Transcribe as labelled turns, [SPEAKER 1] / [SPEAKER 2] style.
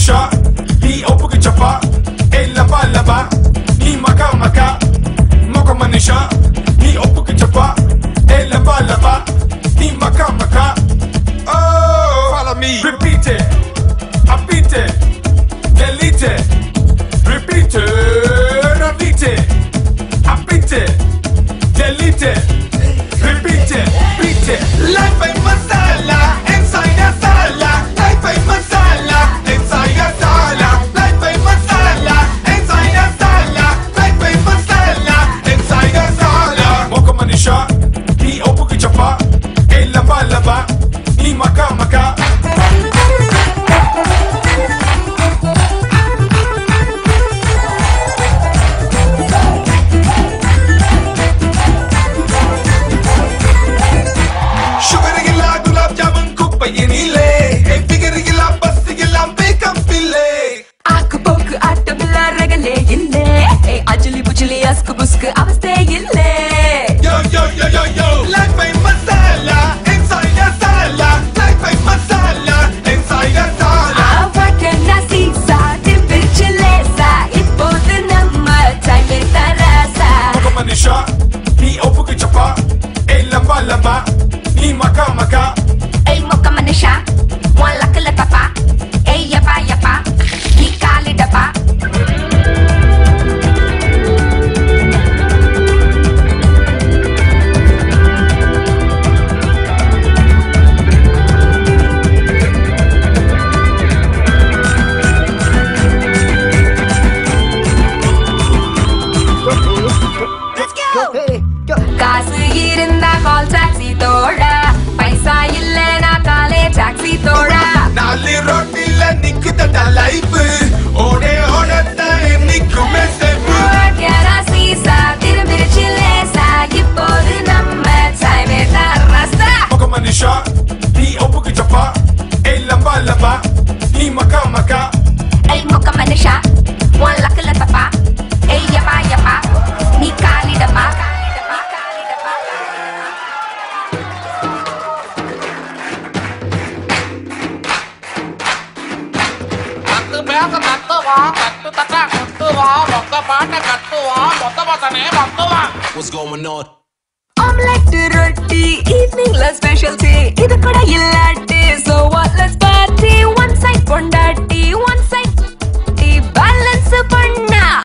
[SPEAKER 1] manisha ni opuki chapa e lava lava ni maka maka moka manisha ni opuki chapa e lava lava ni maka maka. Oh, follow me. Repeat it, I beat it, delete it, repeat it, repeat it, I beat it, delete it, repeat it, beat it. Life ain't masala inside a sala. Life ain't masala inside a sala. Life ain't masala inside a sala. Life ain't masala inside a sala. Moka manisha ni opuki chapa e lava lava ni maka maka. Ni opuki chapa e lava lava ni maka maka.
[SPEAKER 2] Ay moka manisha one lakala tapa ay yapa yapa ni kali dapa. காசு இருந்தா call taxi தோடா பைசா இல்லனா காலே taxi தோடா
[SPEAKER 1] நாலு ரோட்டில நிக்குதடா life ஓடே ஓடத்தா நிக்குமே சேஃப்
[SPEAKER 2] கேரா சீசா திரும்பிருச்சு லேசா இப்போது நம்ம டைமே தரசா.
[SPEAKER 1] moka manisha ni opuki chapa e lava lava ni maka maka.
[SPEAKER 2] Ay moka manisha one lakala tapa ay yapa yapa ni kali dapa.
[SPEAKER 3] What's going on?
[SPEAKER 2] Omelette roti evening la specialty idu kuda illatti so what let's party one side pondati one side balance panna.